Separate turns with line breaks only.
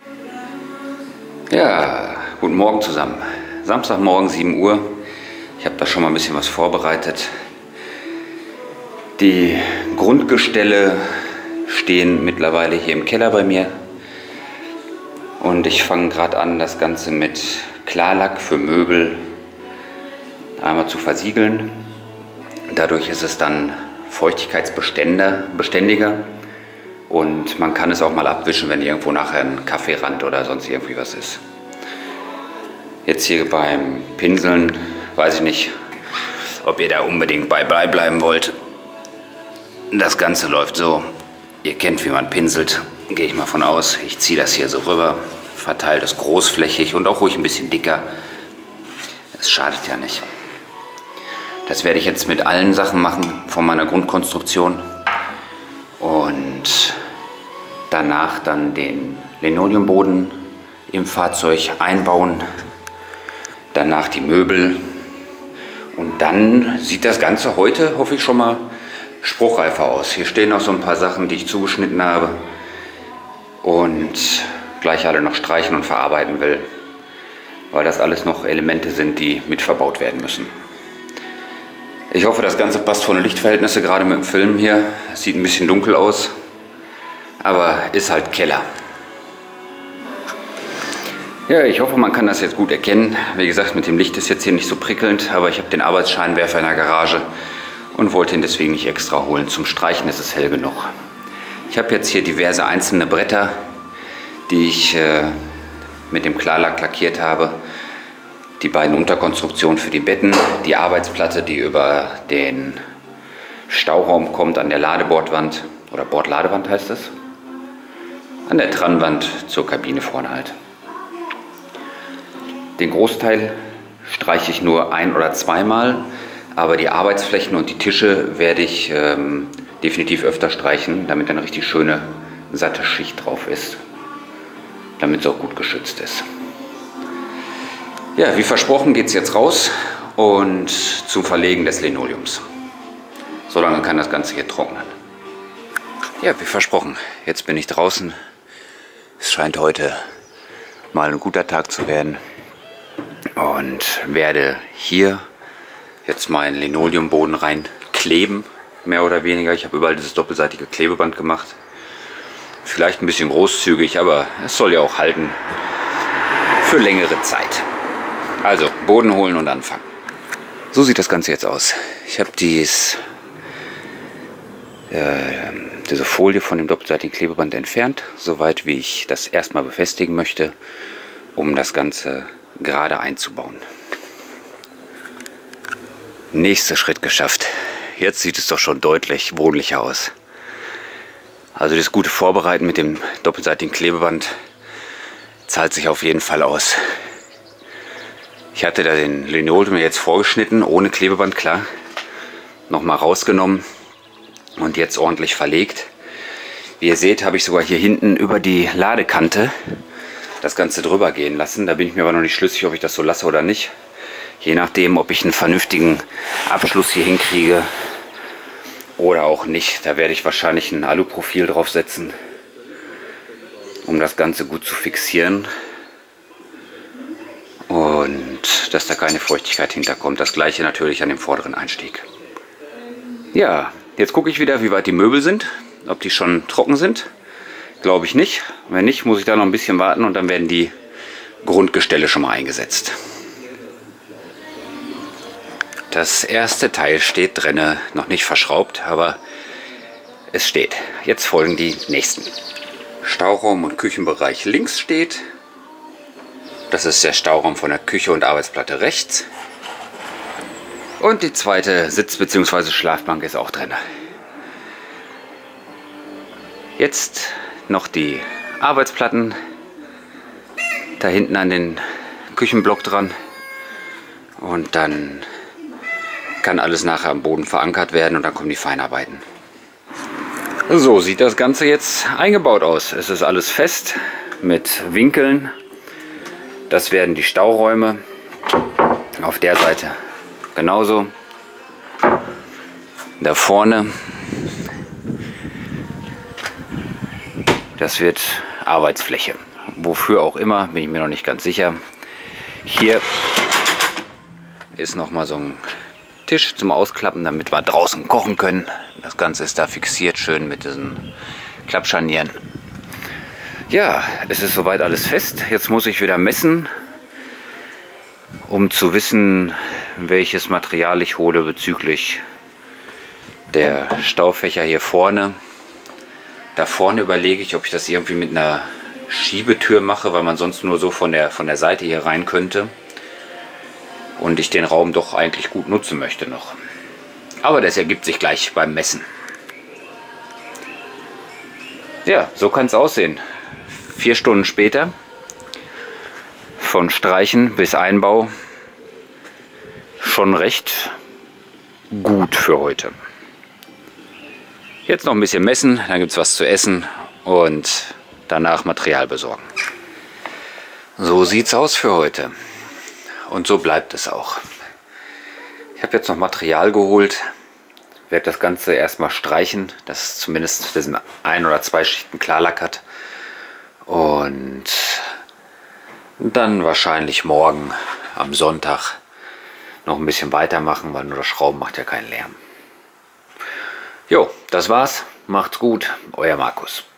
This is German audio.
Ja, guten Morgen zusammen. Samstagmorgen 7 Uhr. Ich habe da schon mal ein bisschen was vorbereitet. Die Grundgestelle stehen mittlerweile hier im Keller bei mir. Und ich fange gerade an, das Ganze mit Klarlack für Möbel einmal zu versiegeln. Dadurch ist es dann feuchtigkeitsbeständiger. Und man kann es auch mal abwischen, wenn irgendwo nachher ein Kaffeerand oder sonst irgendwie was ist. Jetzt hier beim Pinseln, weiß ich nicht, ob ihr da unbedingt bei bleiben wollt. Das Ganze läuft so, ihr kennt, wie man pinselt, gehe ich mal von aus. Ich ziehe das hier so rüber, verteile das großflächig und auch ruhig ein bisschen dicker. Es schadet ja nicht. Das werde ich jetzt mit allen Sachen machen von meiner Grundkonstruktion. Und danach dann den Linoleumboden im Fahrzeug einbauen. Danach die Möbel. Und dann sieht das Ganze heute, hoffe ich, schon mal spruchreifer aus. Hier stehen noch so ein paar Sachen, die ich zugeschnitten habe. Und gleich alle noch streichen und verarbeiten will. Weil das alles noch Elemente sind, die mit verbaut werden müssen. Ich hoffe, das Ganze passt von den Lichtverhältnissen, gerade mit dem Film hier. Es sieht ein bisschen dunkel aus, aber ist halt Keller. Ja, ich hoffe, man kann das jetzt gut erkennen. Wie gesagt, mit dem Licht ist jetzt hier nicht so prickelnd, aber ich habe den Arbeitsscheinwerfer in der Garage und wollte ihn deswegen nicht extra holen. Zum Streichen ist es hell genug. Ich habe jetzt hier diverse einzelne Bretter, die ich mit dem Klarlack lackiert habe. Die beiden Unterkonstruktionen für die Betten, die Arbeitsplatte, die über den Stauraum kommt an der Ladebordwand, oder Bordladewand heißt es, an der Trannwand zur Kabine vorne halt. Den Großteil streiche ich nur ein- oder zweimal, aber die Arbeitsflächen und die Tische werde ich definitiv öfter streichen, damit eine richtig schöne, satte Schicht drauf ist, damit es auch gut geschützt ist. Ja, wie versprochen geht es jetzt raus und zum Verlegen des Linoleums. Solange kann das Ganze hier trocknen. Ja, wie versprochen, jetzt bin ich draußen. Es scheint heute mal ein guter Tag zu werden. Und werde hier jetzt meinen Linoleumboden reinkleben, mehr oder weniger. Ich habe überall dieses doppelseitige Klebeband gemacht. Vielleicht ein bisschen großzügig, aber es soll ja auch halten für längere Zeit. Also, Boden holen und anfangen. So sieht das Ganze jetzt aus. Ich habe diese Folie von dem doppelseitigen Klebeband entfernt, soweit wie ich das erstmal befestigen möchte, um das Ganze gerade einzubauen. Nächster Schritt geschafft. Jetzt sieht es doch schon deutlich wohnlicher aus. Also das gute Vorbereiten mit dem doppelseitigen Klebeband zahlt sich auf jeden Fall aus. Ich hatte da den Linoleum jetzt vorgeschnitten, ohne Klebeband, klar. Nochmal rausgenommen und jetzt ordentlich verlegt. Wie ihr seht, habe ich sogar hier hinten über die Ladekante das Ganze drüber gehen lassen. Da bin ich mir aber noch nicht schlüssig, ob ich das so lasse oder nicht. Je nachdem, ob ich einen vernünftigen Abschluss hier hinkriege oder auch nicht. Da werde ich wahrscheinlich ein Aluprofil draufsetzen, um das Ganze gut zu fixieren. Und dass da keine Feuchtigkeit hinterkommt. Das gleiche natürlich an dem vorderen Einstieg. Ja, jetzt gucke ich wieder, wie weit die Möbel sind. Ob die schon trocken sind. Glaube ich nicht. Wenn nicht, muss ich da noch ein bisschen warten und dann werden die Grundgestelle schon mal eingesetzt. Das erste Teil steht drinne, noch nicht verschraubt, aber es steht. Jetzt folgen die nächsten. Stauraum und Küchenbereich links steht. Das ist der Stauraum von der Küche und Arbeitsplatte rechts. Und die zweite Sitz- bzw. Schlafbank ist auch drin. Jetzt noch die Arbeitsplatten da hinten an den Küchenblock dran. Und dann kann alles nachher am Boden verankert werden und dann kommen die Feinarbeiten. So sieht das Ganze jetzt eingebaut aus. Es ist alles fest mit Winkeln. Das werden die Stauräume. Auf der Seite genauso. Da vorne. Das wird Arbeitsfläche, Wofür auch immer, bin ich mir noch nicht ganz sicher. Hier ist nochmal so ein Tisch zum Ausklappen, damit wir draußen kochen können. Das Ganze ist da fixiert, schön mit diesen Klappscharnieren. Ja, es ist soweit alles fest. Jetzt muss ich wieder messen, um zu wissen, welches Material ich hole bezüglich der Staufächer hier vorne. Da vorne überlege ich, ob ich das irgendwie mit einer Schiebetür mache, weil man sonst nur so von der Seite hier rein könnte. Und ich den Raum doch eigentlich gut nutzen möchte noch. Aber das ergibt sich gleich beim Messen. Ja, so kann es aussehen. 4 Stunden später, von Streichen bis Einbau, schon recht gut für heute. Jetzt noch ein bisschen messen, dann gibt es was zu essen und danach Material besorgen. So sieht's aus für heute. Und so bleibt es auch. Ich habe jetzt noch Material geholt, werde das Ganze erstmal streichen, dass es zumindest diesen 1 oder 2 Schichten Klarlack hat. Und dann wahrscheinlich morgen am Sonntag noch ein bisschen weitermachen, weil nur das Schrauben macht ja keinen Lärm. Jo, das war's. Macht's gut. Euer Markus.